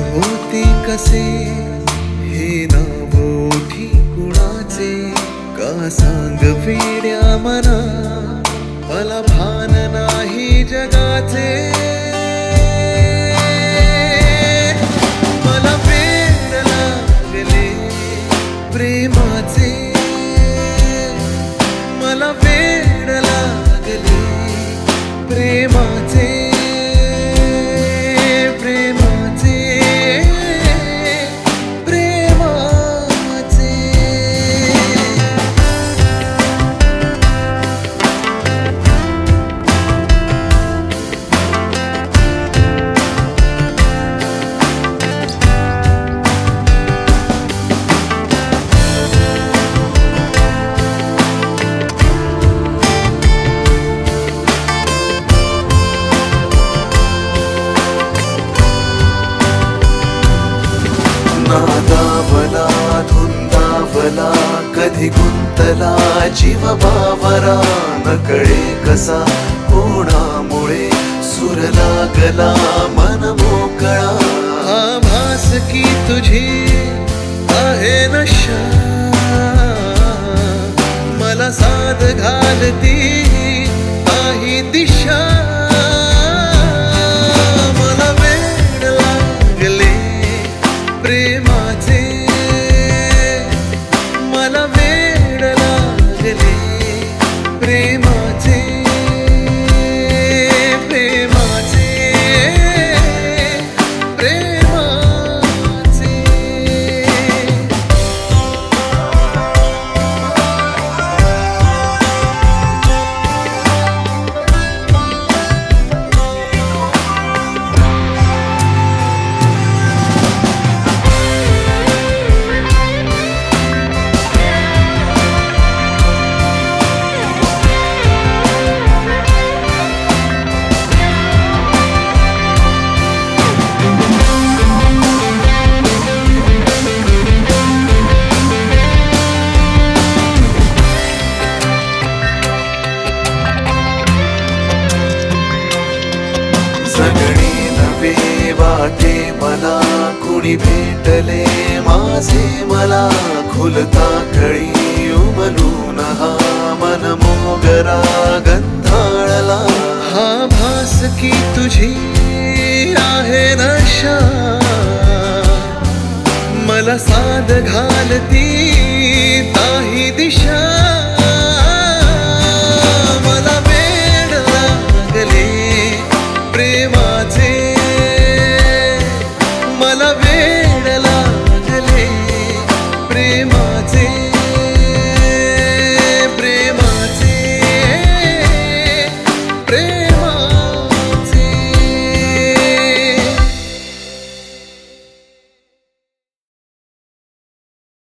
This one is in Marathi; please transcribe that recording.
होते कसे हे नाव ओठी कुणाचे, का सांग वेड्या मना, मला भान नाही जगाचे. मला वेड लागले प्रेमाचे, मला वेड लागले प्रेमाचे. नादावला धुंदावला कधी गुंतला जीव बावरा, नकळे कसा कोणामुळे सूर लागला मन मोकळा. आभास की तुझी आहे नशा, मला साध घालती काही दिशा. मला वेड लागले प्रेमाचे, मला वेड लागले प्रेमाचे. प्रेमाचे प्रेमाचे. जगणे नवे वाटे मला, कुणी भेटले माझे मला. खुलता कळी उमलून हा मन मोगरा गंधाळला. हा भास की तुझी आहे नशा, मला साध घालती काही दिशा. मला वेड लागले प्रेमाचे, मला वेड लागले प्रेमाचे.